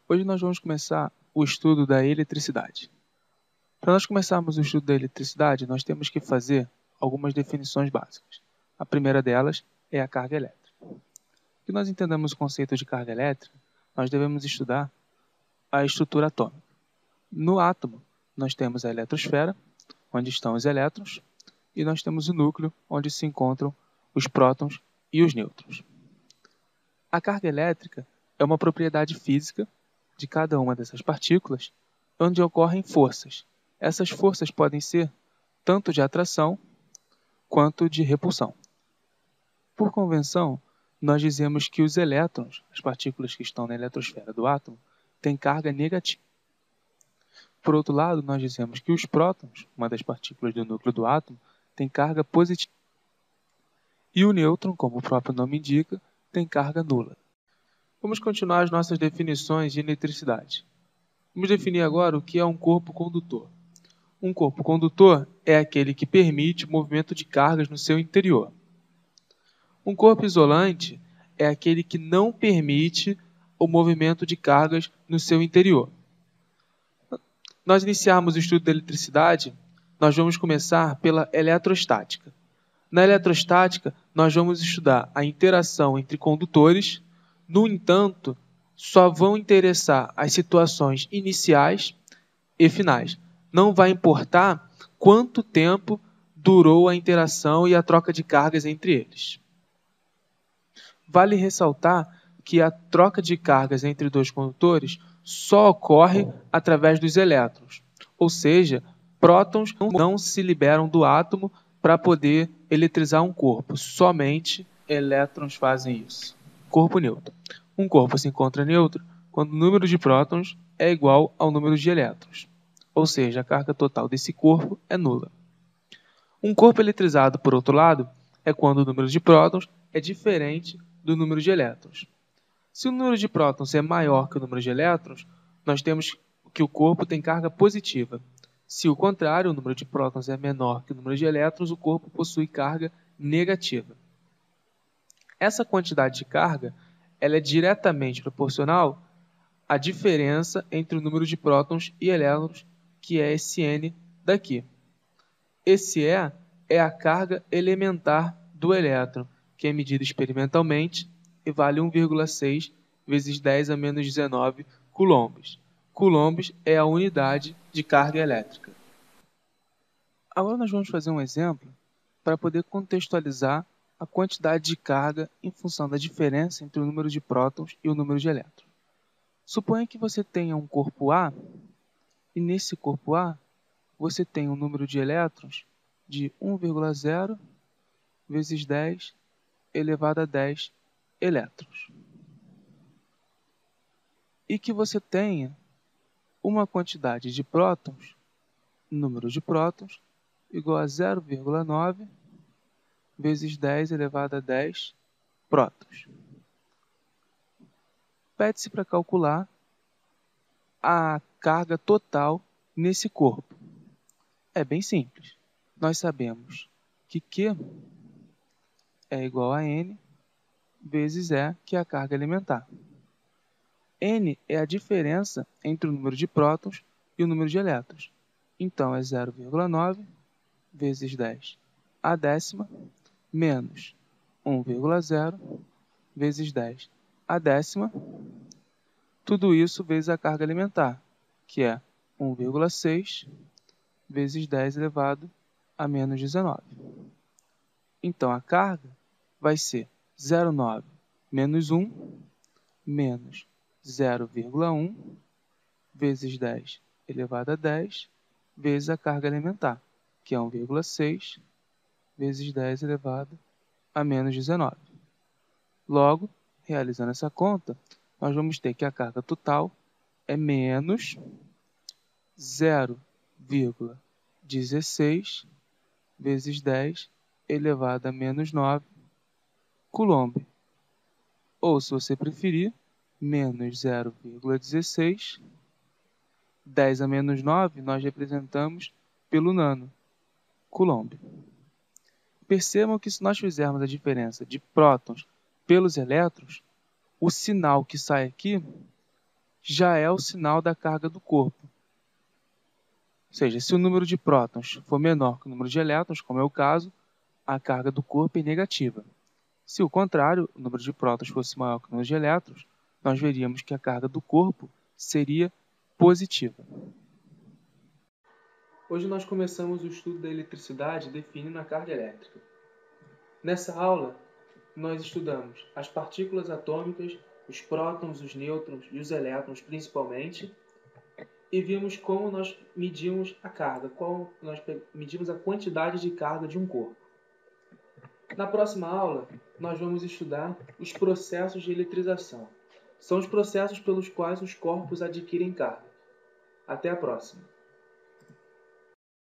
Hoje nós vamos começar o estudo da eletricidade. Para nós começarmos o estudo da eletricidade, nós temos que fazer algumas definições básicas. A primeira delas é a carga elétrica. Para que nós entendamos o conceito de carga elétrica, nós devemos estudar a estrutura atômica. No átomo, nós temos a eletrosfera, onde estão os elétrons, e nós temos o núcleo, onde se encontram os prótons e os nêutrons. A carga elétrica é uma propriedade física de cada uma dessas partículas, onde ocorrem forças. Essas forças podem ser tanto de atração quanto de repulsão. Por convenção, nós dizemos que os elétrons, as partículas que estão na eletrosfera do átomo, têm carga negativa. Por outro lado, nós dizemos que os prótons, uma das partículas do núcleo do átomo, tem carga positiva. E o nêutron, como o próprio nome indica, tem carga nula. Vamos continuar as nossas definições de eletricidade. Vamos definir agora o que é um corpo condutor. Um corpo condutor é aquele que permite o movimento de cargas no seu interior. Um corpo isolante é aquele que não permite o movimento de cargas no seu interior. Nós iniciarmos o estudo da eletricidade, nós vamos começar pela eletrostática. Na eletrostática, nós vamos estudar a interação entre condutores. No entanto, só vão interessar as situações iniciais e finais. Não vai importar quanto tempo durou a interação e a troca de cargas entre eles. Vale ressaltar que a troca de cargas entre dois condutores só ocorre através dos elétrons, ou seja, prótons não se liberam do átomo para poder eletrizar um corpo. Somente elétrons fazem isso. Corpo neutro. Um corpo se encontra neutro quando o número de prótons é igual ao número de elétrons, ou seja, a carga total desse corpo é nula. Um corpo eletrizado, por outro lado, é quando o número de prótons é diferente do número de elétrons. Se o número de prótons é maior que o número de elétrons, nós temos que o corpo tem carga positiva. Se o contrário, o número de prótons é menor que o número de elétrons, o corpo possui carga negativa. Essa quantidade de carga ela é diretamente proporcional à diferença entre o número de prótons e elétrons, que é esse N daqui. Esse E é a carga elementar do elétron, que é medida experimentalmente e vale 1,6 vezes 10 a menos 19 coulombs. Coulombs é a unidade de carga elétrica. Agora nós vamos fazer um exemplo para poder contextualizar a quantidade de carga em função da diferença entre o número de prótons e o número de elétrons. Suponha que você tenha um corpo A, e nesse corpo A você tem um número de elétrons de 1,0 vezes 10 elevado a 10 elétrons. E que você tenha uma quantidade de prótons, número de prótons, igual a 0,9 vezes 10 elevado a 10 prótons. Pede-se para calcular a carga total nesse corpo. É bem simples. Nós sabemos que Q é igual a N vezes E, que é a carga elementar. N é a diferença entre o número de prótons e o número de elétrons. Então, é 0,9 vezes 10 a décima menos 1,0 vezes 10 a décima. Tudo isso vezes a carga elementar, que é 1,6 vezes 10 elevado a menos 19. Então, a carga vai ser 0,9 menos 1 menos 0,1 vezes 10 elevado a 10 vezes a carga elementar, que é 1,6 vezes 10 elevado a menos 19. Logo, realizando essa conta, nós vamos ter que a carga total é menos 0,16 vezes 10 elevado a menos 9 coulomb. Ou, se você preferir, menos 0,16. 10 a menos 9 nós representamos pelo nano, coulomb. Percebam que se nós fizermos a diferença de prótons pelos elétrons, o sinal que sai aqui já é o sinal da carga do corpo. Ou seja, se o número de prótons for menor que o número de elétrons, como é o caso, a carga do corpo é negativa. Se o contrário, o número de prótons fosse maior que o número de elétrons, nós veríamos que a carga do corpo seria positiva. Hoje nós começamos o estudo da eletricidade definindo a carga elétrica. Nessa aula, nós estudamos as partículas atômicas, os prótons, os nêutrons e os elétrons principalmente, e vimos como nós medimos a carga, como nós medimos a quantidade de carga de um corpo. Na próxima aula, nós vamos estudar os processos de eletrização. São os processos pelos quais os corpos adquirem carga. Até a próxima!